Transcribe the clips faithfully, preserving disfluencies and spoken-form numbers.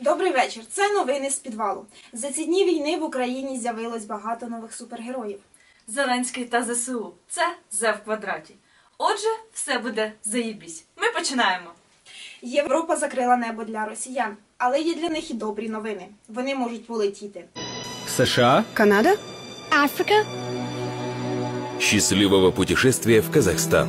Добрий вечір. Це новини з підвалу. За ці дні війни в Україні з'явилось багато нових супергероїв. Зеленський та зе се у. Це Зе в квадраті. Отже, все буде заєбісь. Ми починаємо. Європа закрила небо для росіян, але є для них і добрі новини. Вони можуть полетіти. США? Канада? Африка? Счастливого путешествия в Казахстан.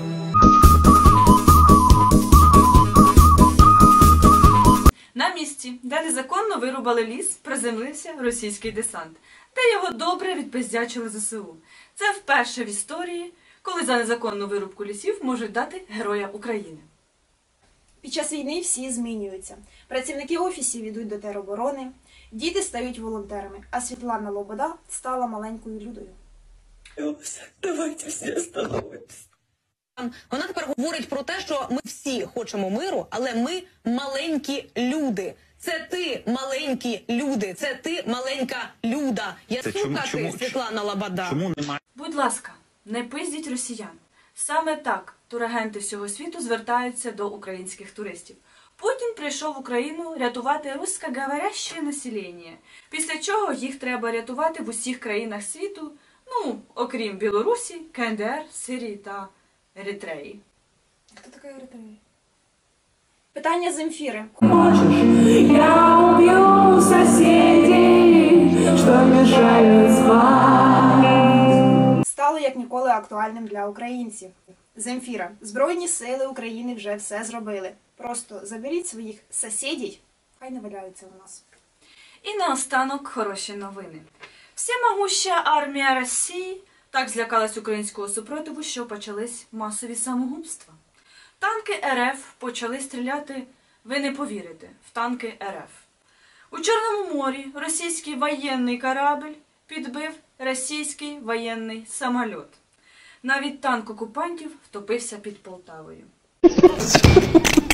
На місці, де незаконно вирубали ліс, приземлився російський десант, де його добре відпиздячили зе се у. Це вперше в історії, коли за незаконну вирубку лісів можуть дати Героя України. Під час війни всі змінюються. Працівники офісів йдуть до тероборони, діти стають волонтерами, а Світлана Лобода стала маленькою Людою. Давайте всі остановимося. Вона тепер говорить про те, що ми всі хочемо миру, але ми маленькі люди. Це ти, маленькі люди, це ти, маленька Люда. Я Це сука чому- ти, чому- Світлана Лобода. Чому немає? Будь ласка, не пиздіть росіян. Саме так турагенти всього світу звертаються до українських туристів. Путін прийшов в Україну рятувати русскоговоряще населення, після чого їх треба рятувати в усіх країнах світу, ну, окрім Білорусі, ка ен де ер, Сирії та Еритреї. Хто така Еритрея? Питання Земфіри. Я убью соседей, что мешают спать. Стало як ніколи актуальним для українців. Земфіра. Збройні сили України вже все зробили. Просто заберіть своїх сусідів, хай не валяються у нас. І наостанок хороші новини. Всемогуща армія Росії так злякалась українського супротиву, що почались масові самогубства. Танки ер еф почали стріляти, ви не повірите, в танки ер еф. У Чорному морі російський воєнний корабль підбив російський воєнний самоліт. Навіть танк окупантів втопився під Полтавою.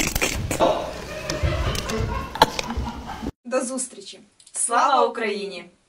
До зустрічі! Слава Україні!